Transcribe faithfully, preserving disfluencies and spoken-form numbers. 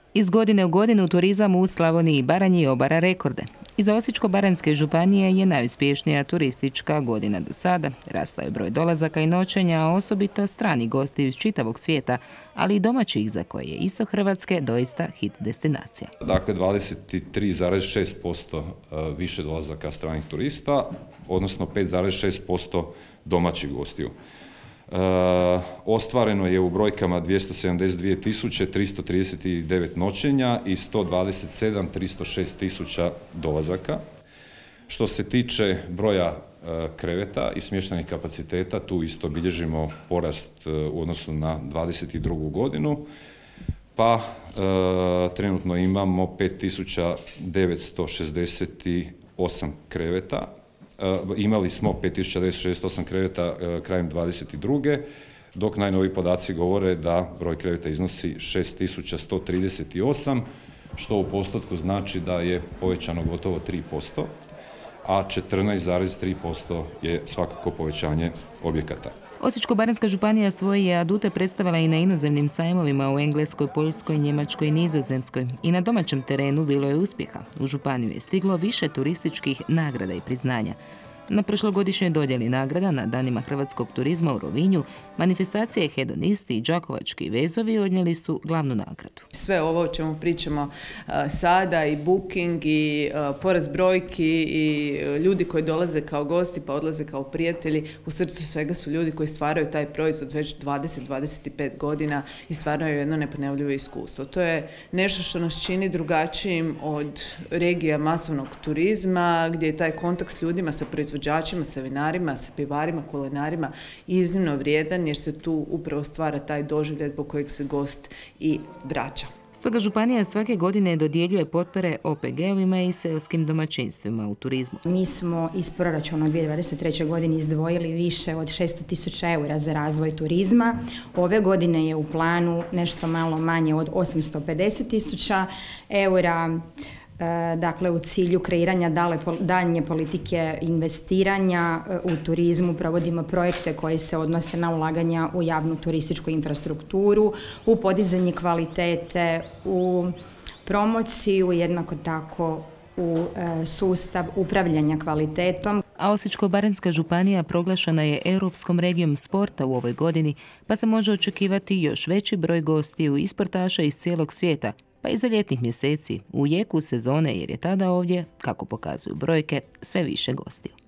Iz godine u godinu turizam u Slavoniji i Baranji obara rekorde. Iza Osječko-baranjske županije je najuspješnija turistička godina do sada. Rastao je broj dolazaka i noćenja, a osobito strani gosti iz čitavog svijeta, ali i domaćih za koje je istok Hrvatske doista hit destinacija. Dakle, dvadeset tri zarez šest posto više dolazaka stranih turista, odnosno pet zarez šest posto domaćih gostiju. E, ostvareno je u brojkama dvjesto sedamdeset dvije tisuće tristo trideset devet noćenja i sto dvadeset sedam tisuća tristo šest tisuća dolazaka. Što se tiče broja e, kreveta i smještajnih kapaciteta, tu isto bilježimo porast e, u odnosu na dvadeset drugu godinu, pa e, trenutno imamo pet tisuća devetsto šezdeset osam kreveta. Imali smo pet tisuća devetsto šezdeset osam kreveta krajem dvadeset druge dok najnoviji podaci govore da broj kreveta iznosi šest tisuća sto trideset osam, što u postotku znači da je povećano gotovo tri posto, a četrnaest zarez tri posto je svakako povećanje objekata. Osječko-baranjska županija svoje je adute predstavila i na inozemnim sajmovima u Engleskoj, Poljskoj, Njemačkoj i Nizozemskoj. I na domaćem terenu bilo je uspjeha. U županiju je stiglo više turističkih nagrada i priznanja. Na prošlogodišnjoj dodjeli nagrada na Danima hrvatskog turizma u Rovinju manifestacije Hedonisti i Đakovački vezovi odnijeli su glavnu nagradu. Sve ovo o čemu pričamo uh, sada i booking i uh, porast brojki i uh, ljudi koji dolaze kao gosti pa odlaze kao prijatelji, u srcu svega su ljudi koji stvaraju taj proizvod već dvadeset do dvadeset pet godina i stvaraju jedno neponovljivo iskustvo. To je nešto što nas čini drugačijim od regija masovnog turizma gdje je taj kontakt s ljudima, sa proizvođačima, sa vinarima, sa pivarima, kulinarima iznimno vrijedan jer se tu upravo stvara taj doživljaj zbog kojeg se gost i vraća. Stoga županija svake godine dodjeljuje potpore O P G-ovima i seoskim domaćinstvima u turizmu. Mi smo iz proračuna u dvije tisuće dvadeset trećoj. godini izdvojili više od šesto tisuća eura za razvoj turizma. Ove godine je u planu nešto malo manje od osamsto pedeset tisuća eura. Dakle, u cilju kreiranja daljnje politike investiranja u turizmu provodimo projekte koji se odnose na ulaganja u javnu turističku infrastrukturu, u podizanje kvalitete, u promociju, jednako tako u sustav upravljanja kvalitetom. A Osječko-baranjska županija proglašena je europskom regijom sporta u ovoj godini, pa se može očekivati još veći broj gostiju i sportaša iz cijelog svijeta, pa i za ljetnih mjeseci, u jeku sezone jer je tada ovdje, kako pokazuju brojke, sve više gostiju.